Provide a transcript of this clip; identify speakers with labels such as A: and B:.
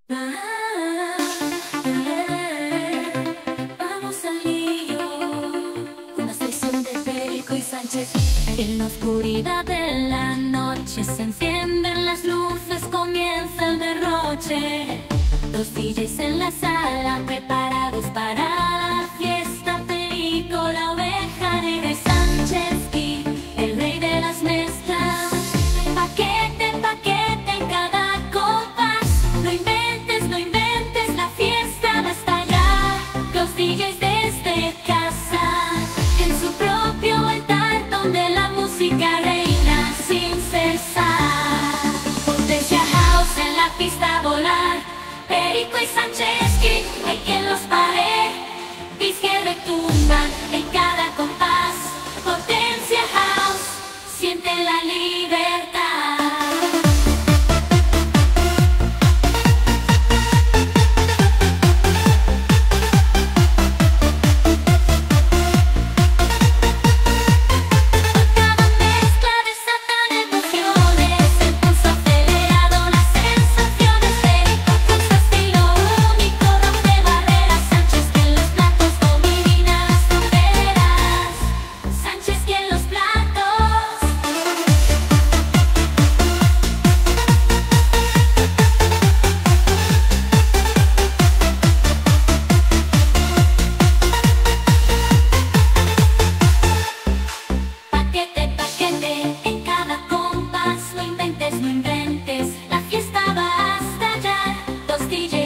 A: Vamos al lío, una sección de Perico y Sánchez. En la oscuridad de la noche se encienden las luces, comienza el derroche. Los DJs en la sala preparados para la fiesta. Perico, la oveja negra y Sánchez, el rey de las mezclas. Paquete, paquete en cada compás. No inventes, no inventes, la fiesta va a estallar. Los DJs desde casa, en su propio altar, donde la música reina sin cesar. Potencia house en la pista a volar. Perico y Sánchez, hay quien los pare. Beats que retumban en cada compás. Potencia house, siente la libertad. No inventes, la fiesta va a estallar. Dos DJs